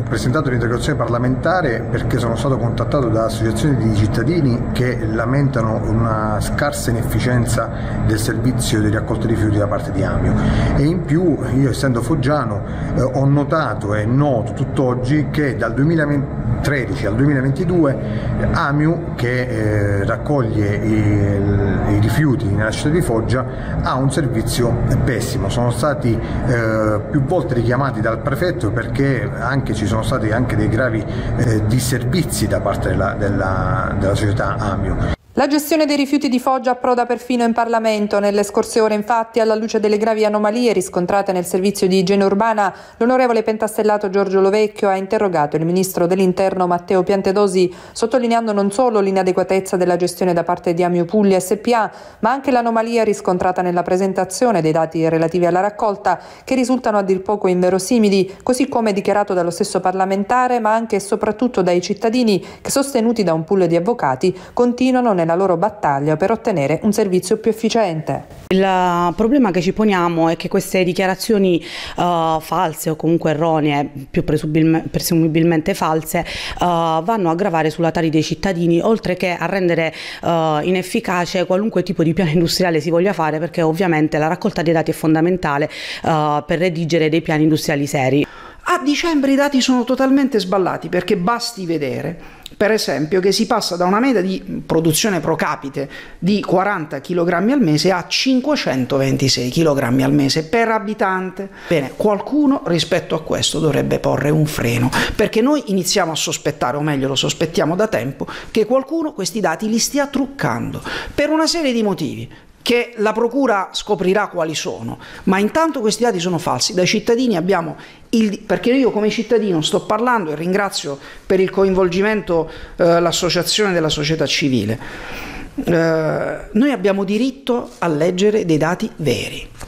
presentato l'interrogazione parlamentare perché sono stato contattato da associazioni di cittadini che lamentano una scarsa inefficienza del servizio di raccolta rifiuti da parte di Amio, e in più io, essendo foggiano, ho notato e noto tutt'oggi che dal 2013 al 2022 Amio, che raccoglie i rifiuti nella città di Foggia, ha un servizio pessimo. Sono stati più volte richiamati dal prefetto perché ci sono stati anche dei gravi disservizi da parte della società Amio. La gestione dei rifiuti di Foggia approda perfino in Parlamento. Nelle scorse ore, infatti, alla luce delle gravi anomalie riscontrate nel servizio di igiene urbana, l'onorevole pentastellato Giorgio Lovecchio ha interrogato il ministro dell'Interno Matteo Piantedosi, sottolineando non solo l'inadeguatezza della gestione da parte di Amio Puglia SpA, ma anche l'anomalia riscontrata nella presentazione dei dati relativi alla raccolta, che risultano a dir poco inverosimili, così come dichiarato dallo stesso parlamentare, ma anche e soprattutto dai cittadini che, sostenuti da un pool di avvocati, continuano nella loro battaglia per ottenere un servizio più efficiente. Il problema che ci poniamo è che queste dichiarazioni false o comunque erronee, più presumibilmente false, vanno a gravare sulla tari dei cittadini, oltre che a rendere inefficace qualunque tipo di piano industriale si voglia fare, perché ovviamente la raccolta dei dati è fondamentale per redigere dei piani industriali seri. A dicembre i dati sono totalmente sballati, perché basti vedere, per esempio, che si passa da una media di produzione pro capite di 40 kg al mese a 526 kg al mese per abitante. Bene, qualcuno rispetto a questo dovrebbe porre un freno, perché noi iniziamo a sospettare, o meglio lo sospettiamo da tempo, che qualcuno questi dati li stia truccando per una serie di motivi che la procura scoprirà quali sono, ma intanto questi dati sono falsi. Dai cittadini abbiamo perché io come cittadino sto parlando, e ringrazio per il coinvolgimento l'associazione della società civile, noi abbiamo diritto a leggere dei dati veri.